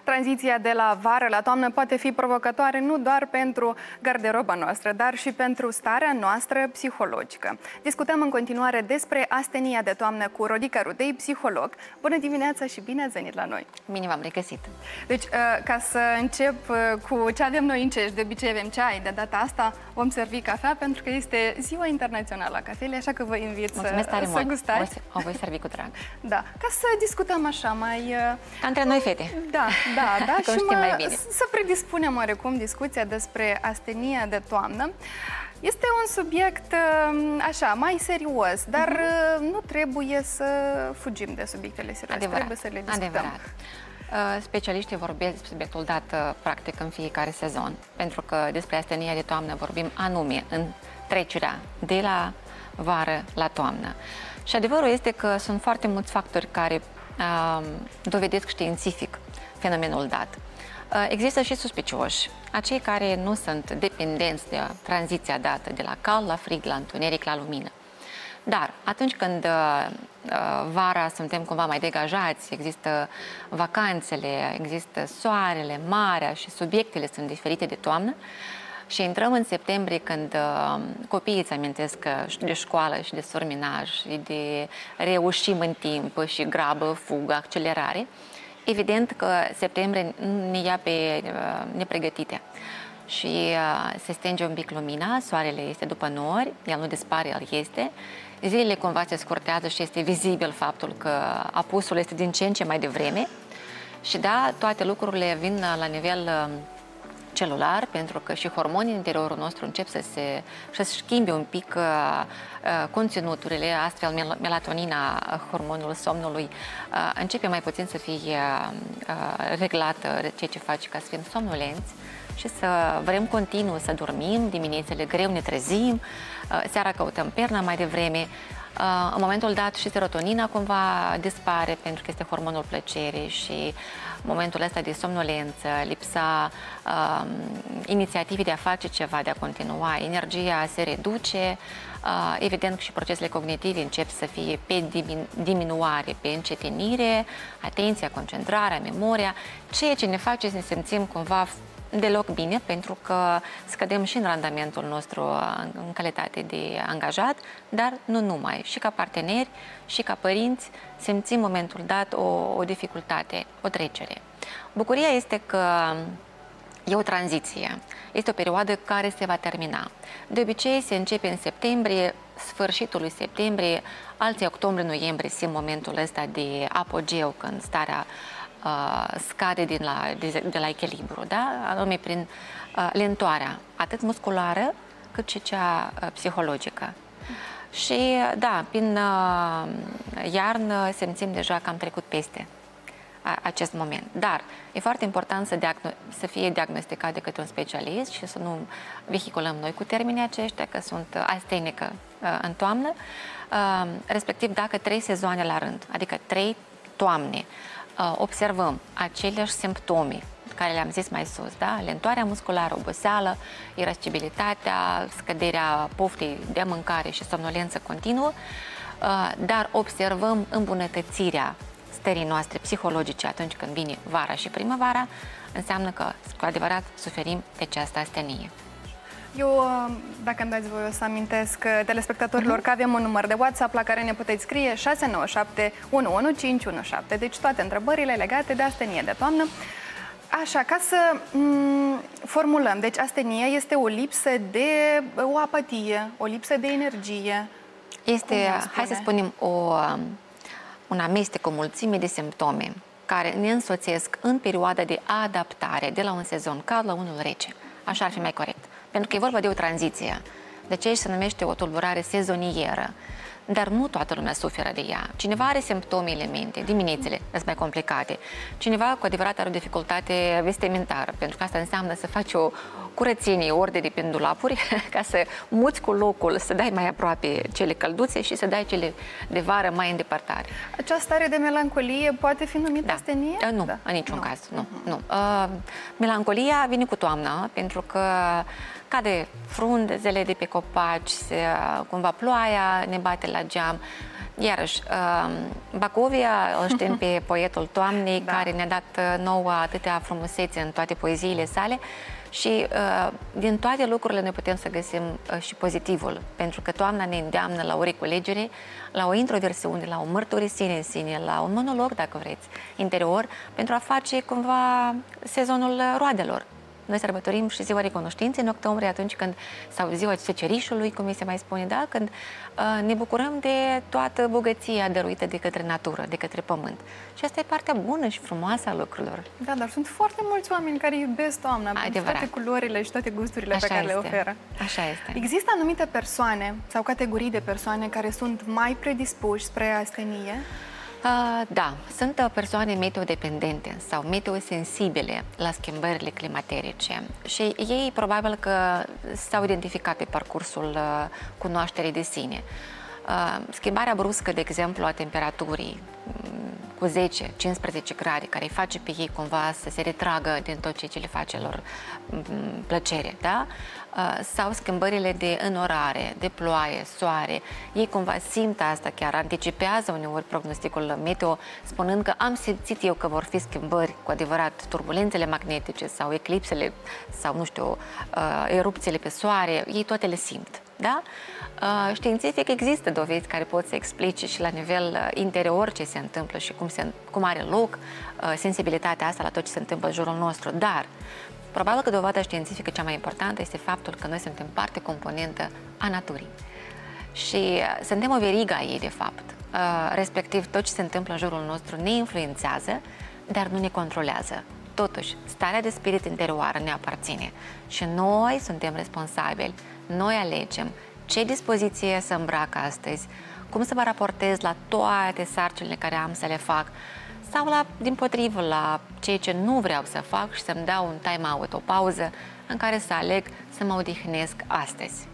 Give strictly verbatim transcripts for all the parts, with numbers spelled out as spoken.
Tranziția de la vară la toamnă poate fi provocatoare nu doar pentru garderoba noastră, dar și pentru starea noastră psihologică. Discutăm în continuare despre astenia de toamnă cu Rodica Rudei, psiholog. Bună dimineața și bine ați venit la noi! Bine v-am regăsit! Deci, ca să încep cu ce avem noi în cești, de obicei avem ceai, de data asta vom servi cafea pentru că este Ziua Internațională a Cafelei, așa că vă invit să, să gustați. O voi servi cu drag. Da, ca să discutăm așa mai... Ca între noi fete. Da, da, da. Și mă, mai bine. Să predispunem oarecum discuția despre astenia de toamnă. Este un subiect așa, mai serios, dar uh-huh. nu trebuie să fugim de subiectele serioase. Adevărat. Trebuie să le discutăm. Adevărat. Specialiștii vorbesc despre subiectul dat practic în fiecare sezon, pentru că despre astenia de toamnă vorbim anume în trecerea de la vară la toamnă. Și adevărul este că sunt foarte mulți factori care uh, dovedesc științific fenomenul dat. Uh, există și suspicioși, acei care nu sunt dependenți de tranziția dată de la cald la frig, la întuneric, la lumină. Dar atunci când uh, vara suntem cumva mai degajați, există vacanțele, există soarele, marea și subiectele sunt diferite de toamnă, și intrăm în septembrie când uh, copiii îți amintesc de școală și de surminaj și de reușim în timp și grabă, fugă, accelerare. Evident că septembrie ne ia pe uh, nepregătite și uh, se stânge un pic lumina, soarele este după nori, el nu dispare, el este. Zilele cumva se scurtează și este vizibil faptul că apusul este din ce în ce mai devreme. Și da, toate lucrurile vin la nivel uh, celular, pentru că și hormonii în interiorul nostru încep să se să schimbe un pic uh, conținuturile, astfel mel melatonina, hormonul somnului, uh, începe mai puțin să fie uh, reglată, ceea ce face ca să fim somnolenți și să vrem continuu să dormim, diminețele greu ne trezim, uh, seara căutăm perna mai devreme. Uh, în momentul dat și serotonina cumva dispare pentru că este hormonul plăcerii și momentul ăsta de somnolență, lipsa uh, inițiativei de a face ceva, de a continua, energia se reduce, uh, evident și procesele cognitive încep să fie pe diminuare, pe încetinire, atenția, concentrarea, memoria, ceea ce ne face să ne simțim cumva deloc bine, pentru că scădem și în randamentul nostru în calitate de angajat, dar nu numai. Și ca parteneri, și ca părinți simțim momentul dat o, o dificultate, o trecere. Bucuria este că e o tranziție. Este o perioadă care se va termina. De obicei se începe în septembrie, sfârșitul lui septembrie, alții octombrie-noiembrie simt momentul ăsta de apogeu, când starea Uh, scade din la, de, de la echilibru, da? Anume prin uh, lentoarea, atât musculară cât și cea uh, psihologică. Și da, prin uh, iarnă simțim deja că am trecut peste a, acest moment. Dar e foarte important să, să fie diagnosticat de către un specialist și să nu vehiculăm noi cu termenii aceștia, că sunt astenică uh, în toamnă, uh, respectiv dacă trei sezoane la rând, adică trei toamne, observăm aceleași simptome care le-am zis mai sus, da? Lentoarea musculară, oboseală, irascibilitatea, scăderea poftei de mâncare și somnolență continuă, dar observăm îmbunătățirea stării noastre psihologice atunci când vine vara și primăvara, înseamnă că cu adevărat suferim de această astenie. Eu, dacă îmi dați voi, o să amintesc telespectatorilor uh-huh. că avem un număr de WhatsApp la care ne puteți scrie șase nouă șapte unu unu cinci unu șapte. Deci toate întrebările legate de astenie de toamnă. Așa, ca să formulăm, deci astenia este o lipsă de o apatie, o lipsă de energie. Este, hai să spunem, o, un amestec, o mulțime de simptome care ne însoțesc în perioada de adaptare de la un sezon cald la unul rece. Așa ar fi mai corect. Pentru că e vorba de o tranziție. De ce se numește o tulburare sezonieră. Dar nu toată lumea suferă de ea. Cineva are simptome elemente, diminețile sunt mai complicate. Cineva cu adevărat are o dificultate vestimentară, pentru că asta înseamnă să faci o curățenie, ori de prin dulapuri, ca să muți cu locul, să dai mai aproape cele călduțe și să dai cele de vară mai în depărtare. Această stare de melancolie poate fi numită da. astenie? Nu, da. în niciun nu. caz. Nu, uh-huh. nu. Uh, melancolia vine cu toamna, pentru că cade frunzele de pe copaci, se, cumva ploaia ne bate la geam. Iarăși, Bacovia îl știm pe poetul toamnei, da. care ne-a dat nouă atâtea frumusețe în toate poeziile sale și din toate lucrurile noi putem să găsim și pozitivul, pentru că toamna ne îndeamnă la o reculegere, la o introversiune, la o mărturisire în sine, la un monolog, dacă vreți, interior, pentru a face cumva sezonul roadelor. Noi sărbătorim și ziua recunoștinței în octombrie, atunci când, sau ziua secerișului, cum se mai spune, da? Când uh, ne bucurăm de toată bogăția dăruită de către natură, de către pământ. Și asta e partea bună și frumoasă a lucrurilor. Da, dar sunt foarte mulți oameni care iubesc toamna, pentru toate culorile și toate gusturile Așa pe care este. le oferă. Așa este. Există anumite persoane sau categorii de persoane care sunt mai predispuși spre astenie? Uh, da, sunt persoane meteodependente sau meteosensibile la schimbările climaterice și ei probabil că s-au identificat pe parcursul uh, cunoașterii de sine. Uh, schimbarea bruscă, de exemplu, a temperaturii cu zece cincisprezece grade, care îi face pe ei cumva să se retragă din tot ceea ce le face lor plăcere, da? Sau schimbările de înorare, de ploaie, soare. Ei cumva simt asta, chiar anticipează uneori prognosticul meteo, spunând că am simțit eu că vor fi schimbări cu adevărat, turbulențele magnetice sau eclipsele sau, nu știu, erupțiile pe soare, ei toate le simt, da? Științific există dovezi care pot să explice și la nivel interior ce se întâmplă și cum, se, cum are loc sensibilitatea asta la tot ce se întâmplă în jurul nostru, dar probabil că dovada științifică cea mai importantă este faptul că noi suntem parte componentă a naturii și suntem o verigă a ei, de fapt. Respectiv, tot ce se întâmplă în jurul nostru ne influențează, dar nu ne controlează. Totuși, starea de spirit interioară ne aparține și noi suntem responsabili, noi alegem ce dispoziție să îmbrac astăzi, cum să mă raportez la toate sarcinile care am să le fac sau, la, dimpotrivă, la ceea ce nu vreau să fac și să-mi dau un time-out, o pauză în care să aleg să mă odihnesc astăzi.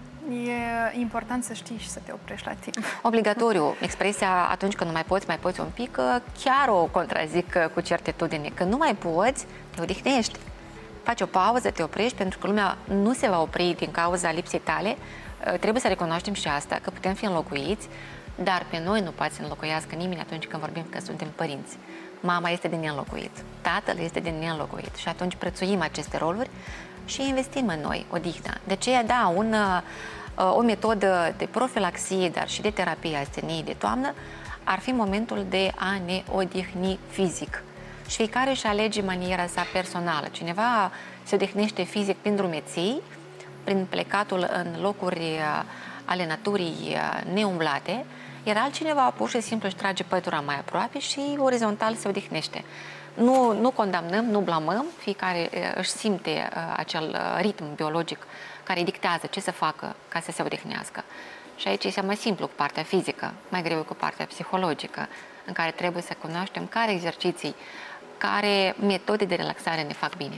E important să știi și să te oprești la timp. Obligatoriu. Expresia atunci când nu mai poți, mai poți un pic, chiar o contrazic cu certitudine. Când nu mai poți, te odihnești. Faci o pauză, te oprești, pentru că lumea nu se va opri din cauza lipsei tale. Trebuie să recunoaștem și asta, că putem fi înlocuiți, dar pe noi nu poate să înlocuiască nimeni atunci când vorbim că suntem părinți. Mama este de neînlocuit, tatăl este de neînlocuit și atunci prețuim aceste roluri și investim în noi odihna. De aceea, da, un, o metodă de profilaxie, dar și de terapie a asteniei de toamnă ar fi momentul de a ne odihni fizic. Și fiecare își alege maniera sa personală. Cineva se odihnește fizic prin drumeții, prin plecatul în locuri ale naturii neumblate, iar altcineva pur și simplu își trage pătura mai aproape și orizontal se odihnește. Nu, nu condamnăm, nu blamăm, fiecare își simte acel ritm biologic care îi dictează ce să facă ca să se odihnească. Și aici este mai simplu cu partea fizică, mai greu cu partea psihologică, în care trebuie să cunoaștem care exerciții, care metode de relaxare ne fac bine.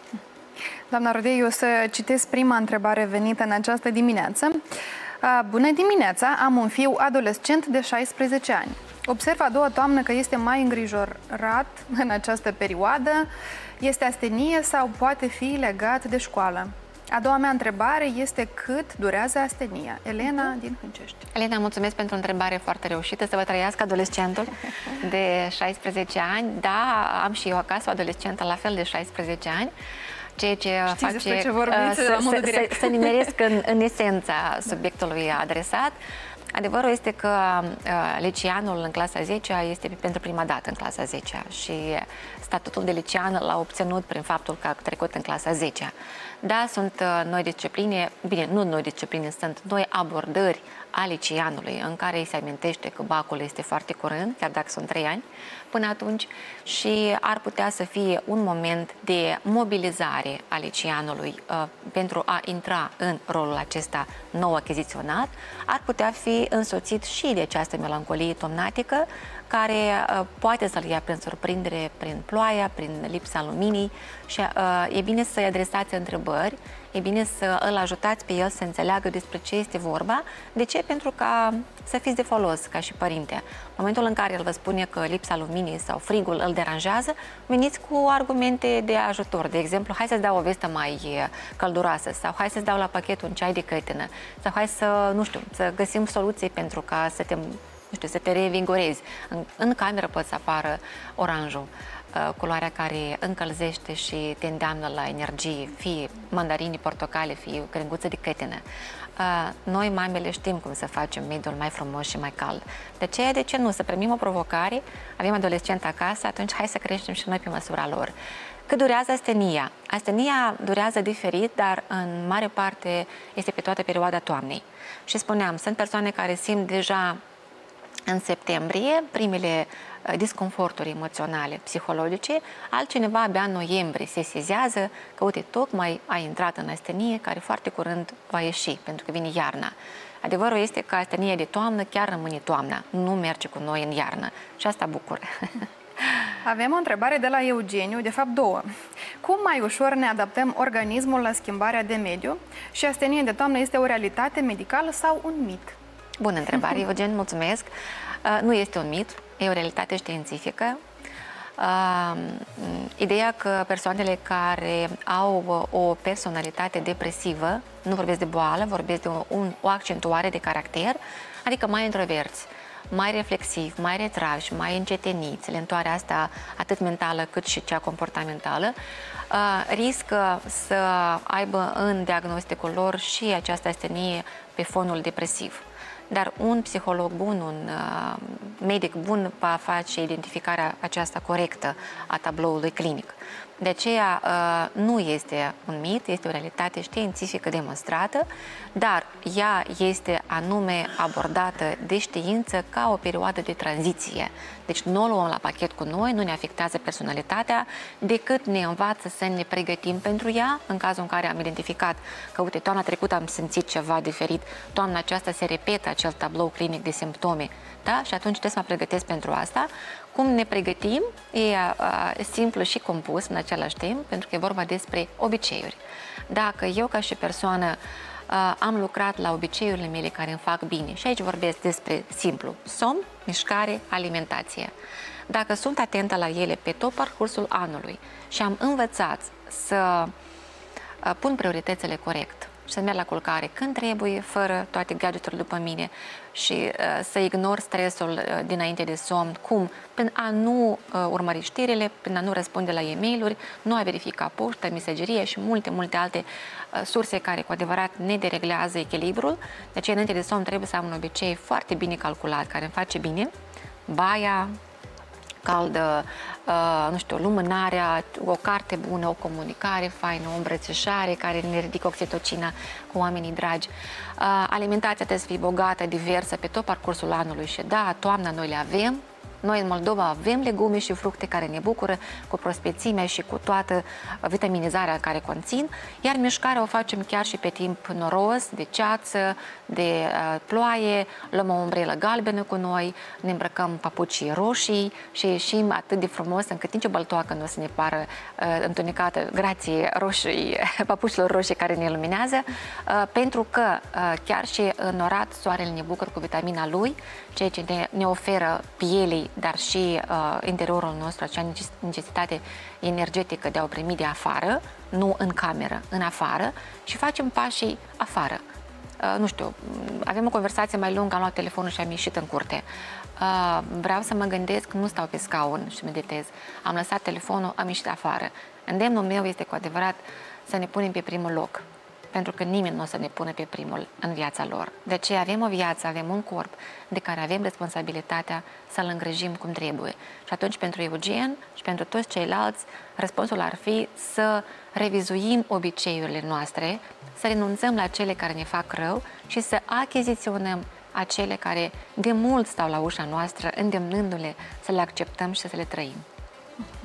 Doamna Rodei, eu o să citesc prima întrebare venită în această dimineață. Bună dimineața! Am un fiu adolescent de șaisprezece ani. Observ a doua toamnă că este mai îngrijorat în această perioadă. Este astenie sau poate fi legat de școală? A doua mea întrebare este cât durează astenia? Elena din Hâncești. Elena, mulțumesc pentru o întrebare foarte reușită. Să vă trăiască adolescentul de șaisprezece ani. Da, am și eu acasă o adolescentă la fel de șaisprezece ani. Ceea ce Știți face ce vorbiți, uh, să, să, să, să nimeresc în, în esența subiectului adresat. Adevărul este că uh, liceanul în clasa zecea este pentru prima dată în clasa zecea și statutul de licean l-a obținut prin faptul că a trecut în clasa zecea. Da, sunt uh, noi discipline, bine, nu noi discipline, sunt noi abordări a liceanului în care îi se amintește că bacul este foarte curând, chiar dacă sunt trei ani până atunci, și ar putea să fie un moment de mobilizare a liceanului uh, pentru a intra în rolul acesta nou achiziționat. Ar putea fi însoțit și de această melancolie tomnatică care uh, poate să-l ia prin surprindere, prin ploaia, prin lipsa luminii și uh, e bine să-i adresați întrebări, e bine să îl ajutați pe el să înțeleagă despre ce este vorba. De ce? Pentru ca să fiți de folos ca și părinte. În momentul în care el vă spune că lipsa luminii sau frigul îl deranjează, veniți cu argumente de ajutor. De exemplu, hai să-ți dau o vestă mai călduroasă sau hai să-ți dau la pachet un ceai de cătină sau hai să, nu știu, să găsim soluții pentru ca să te, nu știu, să te revigorezi. În, în cameră pot să apară oranjul, culoarea care încălzește și te îndeamnă la energie, fie mandarini, portocale, fie crenguță de cătină. Noi, mamele, știm cum să facem mediul mai frumos și mai cald. De aceea, de ce nu? Să primim o provocare, avem adolescent acasă, atunci hai să creștem și noi pe măsura lor. Cât durează astenia? Astenia durează diferit, dar în mare parte este pe toată perioada toamnei. Și spuneam, sunt persoane care simt deja în septembrie primele disconforturi emoționale, psihologice, altcineva abia în noiembrie se sezează că, uite, tocmai a intrat în astenie care foarte curând va ieși, pentru că vine iarna. Adevărul este că astenia de toamnă chiar rămâne toamna, nu merge cu noi în iarnă și asta bucură. Avem o întrebare de la Eugeniu, de fapt două. Cum mai ușor ne adaptăm organismul la schimbarea de mediu și astenie de toamnă este o realitate medicală sau un mit? Bună întrebare, Eugen, mulțumesc. Uh, nu este un mit, e o realitate științifică. Uh, ideea că persoanele care au o personalitate depresivă, nu vorbesc de boală, vorbesc de o, un, o accentuare de caracter, adică mai introverți, mai reflexivi, mai retrași, mai înceteniți, lentoarea asta atât mentală cât și cea comportamentală, uh, riscă să aibă în diagnosticul lor și această astenie pe fonul depresiv. Dar un psiholog bun, un uh, medic bun va face identificarea aceasta corectă a tabloului clinic. De aceea uh, nu este un mit, este o realitate științifică demonstrată, dar ea este anume abordată de știință ca o perioadă de tranziție. Deci nu o luăm la pachet cu noi, nu ne afectează personalitatea, decât ne învață să ne pregătim pentru ea, în cazul în care am identificat că, uite, toamna trecută am simțit ceva diferit, toamna aceasta se repetă acel tablou clinic de simptome, da? Și atunci trebuie să mă pregătesc pentru asta. Cum ne pregătim e uh, simplu și compus în același timp, pentru că e vorba despre obiceiuri. Dacă eu ca și persoană uh, am lucrat la obiceiurile mele care îmi fac bine, și aici vorbesc despre simplu, somn, mișcare, alimentație. Dacă sunt atentă la ele pe tot parcursul anului și am învățat să uh, pun prioritățile corect, și să merg la culcare când trebuie, fără toate gadgeturile după mine și uh, să ignor stresul uh, dinainte de somn. Cum? Prin a nu uh, urmări știrile, prin a nu răspunde la e-mail-uri, nu a verifica poșta, mesagerie și multe, multe alte uh, surse care cu adevărat ne dereglează echilibrul. De aceea, înainte de somn, trebuie să am un obicei foarte bine calculat, care îmi face bine. Baia caldă, uh, nu știu, lumânarea, o carte bună, o comunicare faină, o îmbrățișare care ne ridică oxitocina cu oamenii dragi. Uh, alimentația trebuie să fie bogată, diversă pe tot parcursul anului și da, toamna noi le avem. Noi în Moldova avem legume și fructe care ne bucură cu prospețimea și cu toată vitaminizarea care conțin, iar mișcarea o facem chiar și pe timp noros, de ceață, de uh, ploaie, luăm o umbrelă galbenă cu noi, ne îmbrăcăm papucii roșii și ieșim atât de frumos încât nicio băltoacă nu o să ne pară uh, întunecată grație roșii, papușilor roșii care ne luminează, uh, pentru că uh, chiar și înorat soarele ne bucură cu vitamina lui, ceea ce ne, ne oferă pielii, dar și uh, interiorul nostru, acea necesitate energetică de a o primi de afară, nu în cameră, în afară, și facem pașii afară. Uh, nu știu, avem o conversație mai lungă, am luat telefonul și am ieșit în curte. Uh, vreau să mă gândesc, nu stau pe scaun și meditez. Am lăsat telefonul, am ieșit afară. Îndemnul meu este cu adevărat să ne punem pe primul loc, pentru că nimeni nu o să ne pună pe primul în viața lor. De aceea avem o viață, avem un corp de care avem responsabilitatea să-l îngrijim cum trebuie. Și atunci pentru Eugen și pentru toți ceilalți, răspunsul ar fi să revizuim obiceiurile noastre, să renunțăm la cele care ne fac rău și să achiziționăm acele care de mult stau la ușa noastră, îndemnându-le să le acceptăm și să le trăim.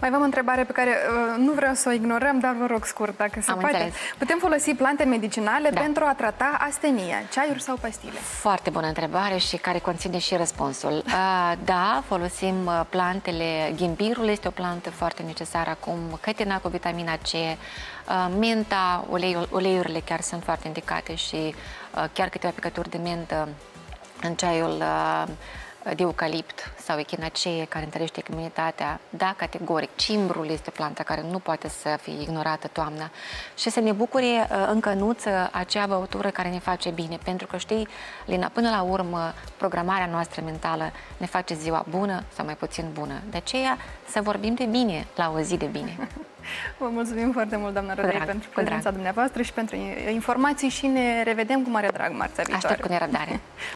Mai avem o întrebare pe care uh, nu vreau să o ignorăm, dar vă rog scurt, dacă se Am poate. înțeles. Putem folosi plante medicinale Da. pentru a trata astenia, ceaiuri sau pastile? Foarte bună întrebare și care conține și răspunsul. Uh, Da, folosim uh, plantele. Ghimbirul este o plantă foarte necesară acum, cătina cu vitamina C, uh, menta, uleiul, uleiurile chiar sunt foarte indicate și uh, chiar câteva picături de mentă în ceaiul uh, de eucalipt sau echinacee, care întărește imunitatea. Da, categoric. Cimbrul este o plantă care nu poate să fie ignorată toamna. Și să ne bucure uh, în cănuță acea băutură care ne face bine. Pentru că, știi, Lina, până la urmă, programarea noastră mentală ne face ziua bună sau mai puțin bună. De aceea, să vorbim de bine la o zi de bine. Vă mulțumim foarte mult, doamna Rodei, drag, pentru cu prezența drag. dumneavoastră și pentru informații și ne revedem cu mare drag marțea viitoare. Aștept cu nerăbdare.